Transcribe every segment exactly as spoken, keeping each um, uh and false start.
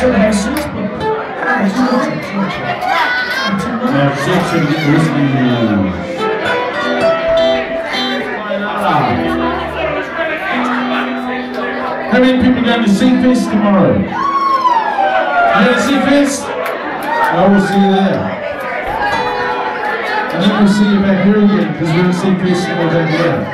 said have six, but I'm too much. I'm too much. Now, six should get whiskey now. How many people going to see Fest tomorrow? You going to see Fest? I will see you there. And then we'll see you back here again, because we're going to see Fest and we're back here.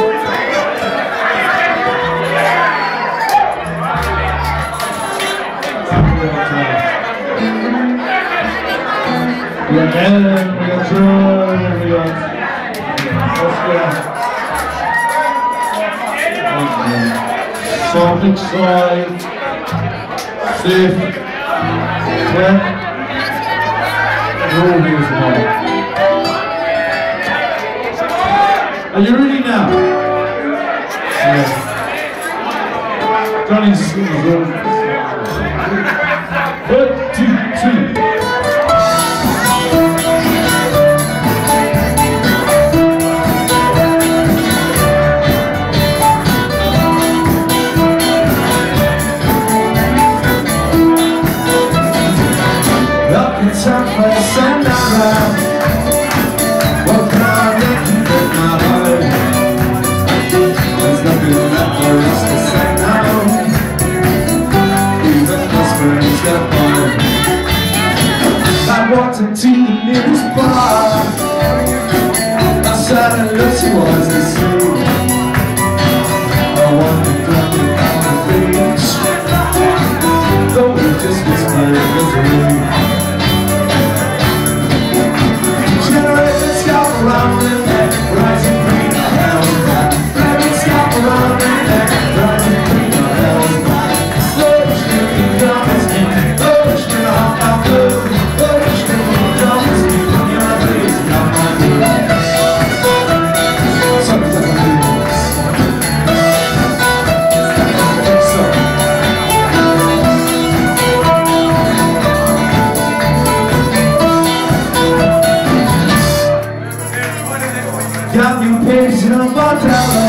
We got Adam, we got John, we got Oscar. Celtic side, Steve, Clint, and all these tonight. Are you ready now? Yeah. Johnny's singing. One, two, two. Time for Sayonara. What can I make with my heart? There's nothing left for us to say now. Even the springs got born. I walked into the nearest bar. I sat and looked towards the sea. I wanted to come down the beach, though it just was clear misery. Around the neck, rising green, hell's back. Let me stop around the neck, rising green, hell's back. Lurch, looking down his knee, lurch, gonna hop out blue. Lurch, looking down his knee, when you're blazing out my knee. Something like this. I think so. Got new page in a bottle.